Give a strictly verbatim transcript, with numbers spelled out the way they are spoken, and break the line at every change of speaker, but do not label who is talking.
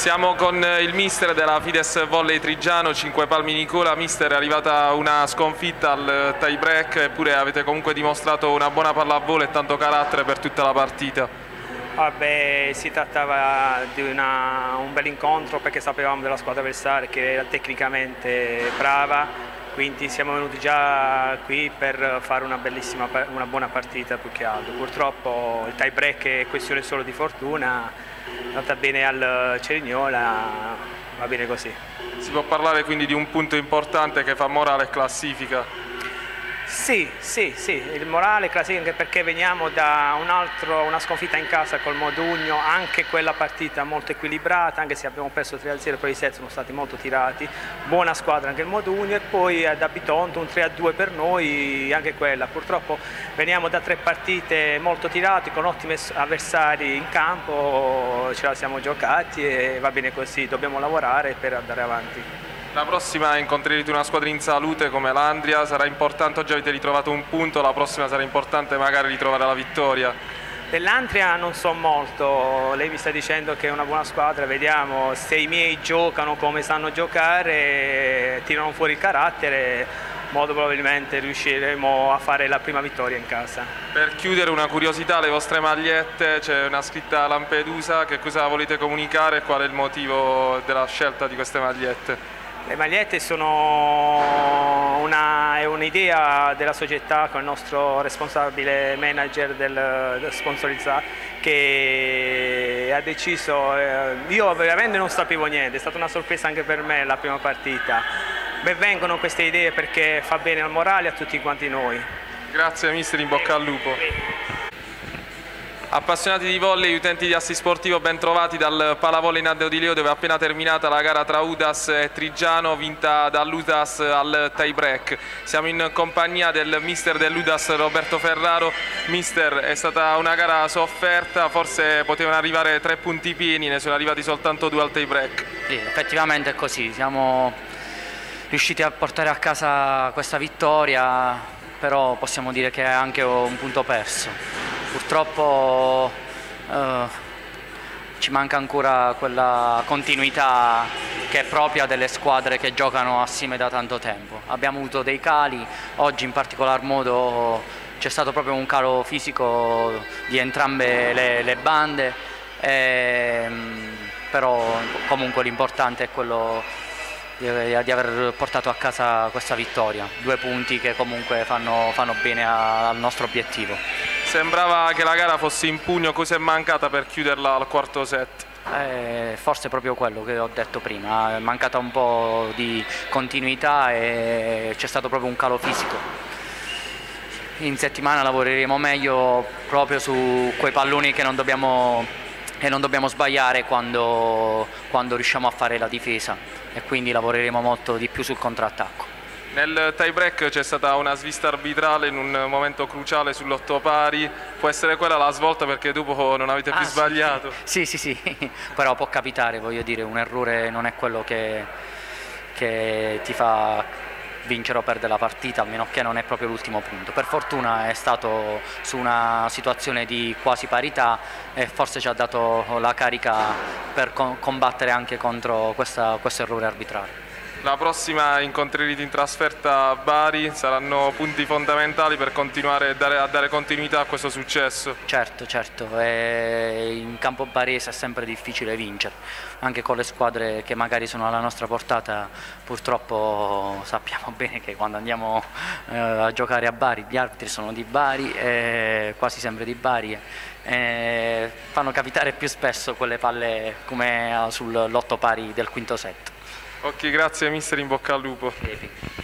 Siamo con il mister della Fides Volley Trigiano, Cinque Palmi Nicola. Mister, è arrivata una sconfitta al tie break, eppure avete comunque dimostrato una buona pallavolo e tanto carattere per tutta la partita.
Vabbè, si trattava di una, un bel incontro perché sapevamo della squadra avversaria che era tecnicamente brava, quindi siamo venuti già qui per fare una bellissima, una buona partita più che altro. Purtroppo il tie break è questione solo di fortuna, è andata bene al Cerignola, va bene così.
Si può parlare quindi di un punto importante che fa morale e classifica?
Sì, sì, sì, il morale classifica anche perché veniamo da un altro, una sconfitta in casa col Modugno, anche quella partita molto equilibrata, anche se abbiamo perso tre a zero, poi i set sono stati molto tirati, buona squadra anche il Modugno, e poi da Bitonto un tre a due per noi, anche quella. Purtroppo veniamo da tre partite molto tirate, con ottimi avversari in campo, ce la siamo giocati e va bene così, dobbiamo lavorare per andare avanti.
La prossima incontrerete una squadra in salute come l'Andria, sarà importante, oggi avete ritrovato un punto, la prossima sarà importante magari ritrovare la vittoria.
Dell'Andria non so molto, lei mi sta dicendo che è una buona squadra, vediamo se i miei giocano come sanno giocare, tirano fuori il carattere, molto probabilmente riusciremo a fare la prima vittoria in casa.
Per chiudere, una curiosità, le vostre magliette, c'è una scritta Lampedusa, che cosa volete comunicare e qual è il motivo della scelta di queste magliette?
Le magliette sono un'idea della società con il nostro responsabile manager del, del sponsorizzato che ha deciso, eh, io veramente non sapevo niente, è stata una sorpresa anche per me la prima partita. Ben vengono queste idee perché fa bene al morale a tutti quanti noi.
Grazie mister, in bocca al lupo. Appassionati di volley, utenti di Assi Sportivo, ben trovati dal Palavolley Naddeo di Leo, dove è appena terminata la gara tra Udas e Trigiano, vinta dall'Udas al tie break. Siamo in compagnia del mister dell'Udas, Roberto Ferraro. Mister, è stata una gara sofferta, forse potevano arrivare tre punti pieni, ne sono arrivati soltanto due al tie break.
Sì, effettivamente è così, siamo riusciti a portare a casa questa vittoria, però possiamo dire che è anche un punto perso. Purtroppo eh, ci manca ancora quella continuità che è propria delle squadre che giocano assieme da tanto tempo. Abbiamo avuto dei cali, oggi in particolar modo c'è stato proprio un calo fisico di entrambe le, le bande, e, però comunque l'importante è quello di aver portato a casa questa vittoria, due punti che comunque fanno, fanno bene al nostro obiettivo.
Sembrava che la gara fosse in pugno, cosa è mancata per chiuderla al quarto set?
Eh, forse proprio quello che ho detto prima, è mancata un po' di continuità e c'è stato proprio un calo fisico. In settimana lavoreremo meglio proprio su quei palloni che non dobbiamo, che non dobbiamo sbagliare quando, quando riusciamo a fare la difesa, e quindi lavoreremo molto di più sul contrattacco.
Nel tie break c'è stata una svista arbitrale in un momento cruciale sull'otto pari, può essere quella la svolta perché dopo non avete più ah, sbagliato?
Sì, sì, sì, sì, però può capitare, voglio dire, un errore non è quello che, che ti fa vincere o perdere la partita, almeno che non è proprio l'ultimo punto. Per fortuna è stato su una situazione di quasi parità e forse ci ha dato la carica per combattere anche contro questa, questo errore arbitrale.
La prossima incontrerete in trasferta a Bari, saranno punti fondamentali per continuare a dare, a dare continuità a questo successo.
Certo, certo, e in campo barese è sempre difficile vincere, anche con le squadre che magari sono alla nostra portata. Purtroppo sappiamo bene che quando andiamo eh, a giocare a Bari gli arbitri sono di Bari, eh, quasi sempre di Bari, eh, fanno capitare più spesso quelle palle come sull'otto pari del quinto set.
Ok, grazie mister, in bocca al lupo.